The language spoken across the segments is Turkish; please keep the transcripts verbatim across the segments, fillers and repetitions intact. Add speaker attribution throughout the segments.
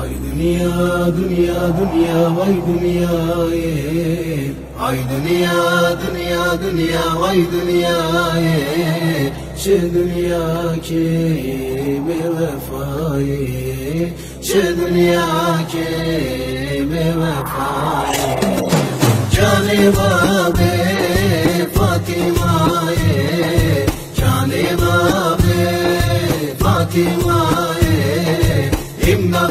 Speaker 1: Ay dünya dünya dünya vay dünya ye. Ay dünya dünya dünya vay dünya ye. Şu dünya ki bevefaye. Şu dünya ki bevefaye. Cane babe Fatimaye. Cane babe Fatimaye. İmdad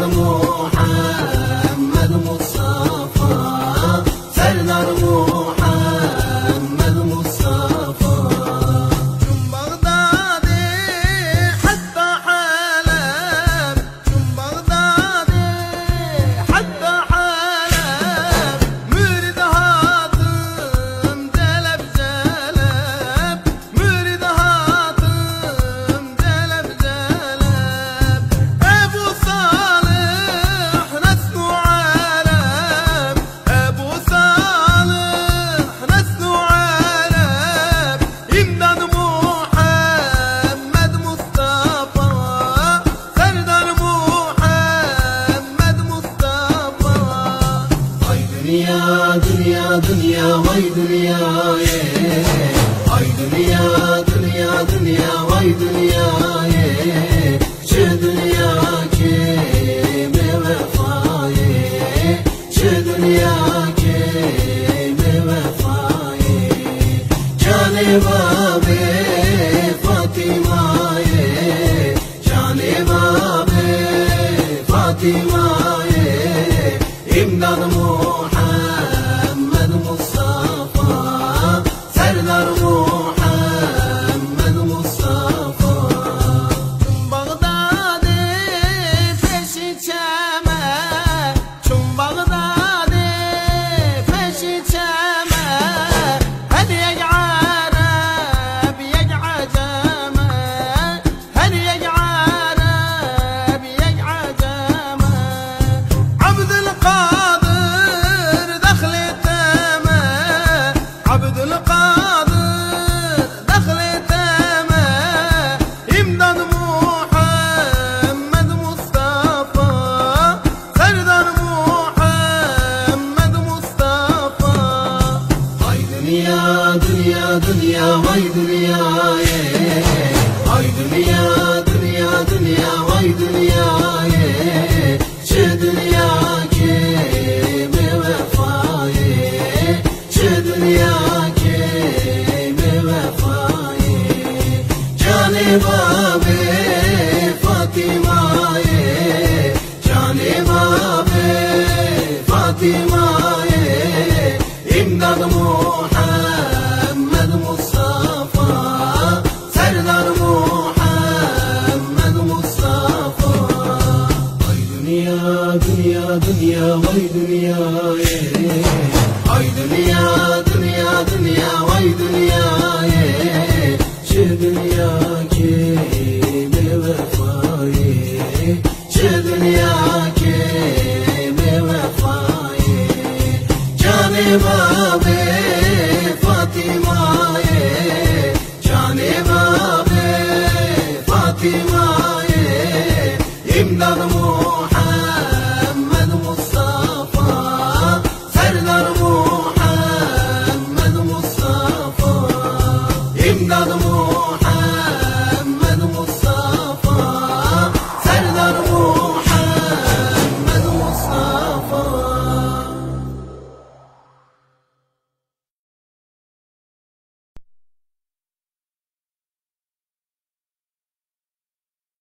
Speaker 1: Muhammed Mustafa. Serdar Muhammed Mustafa.
Speaker 2: Cum Bağdadi hatta Halep. Cum Bağdadi hatta Halep. Mürid hatım celep celep. Mürid hatım celep celep. Ebu Salih nesnu alem. Ebu Salih nesnu alem. İmdad Muhammed Mustafa. Serdar Muhammed Mustafa.
Speaker 1: Ay dünya dünya dünya vay dünya ye. Ay dünya dünya dünya vay dünya ye. Şu dünya ki bevefaye. Şu dünya ki bevefaye. Cane babe Fatimaye. Cane babe Fatimaye. İmdad Muhammed Mustafa. Serdar Muhammed Mustafa.
Speaker 2: Cum Bağdadi peşi çeme. Cum Bağdadi peşi çeme. Hadi yek Arab yek Aceme. Hadi yek Arab yek Aceme. Abdülkadir dakhli teme. Abdülkadir dakhli teme. İmdad Muhammed Mustafa. Serdar Muhammed Mustafa.
Speaker 1: Ay dünya dünya dünya vay dünya ye. Ay dünya dünya dünya vay dünya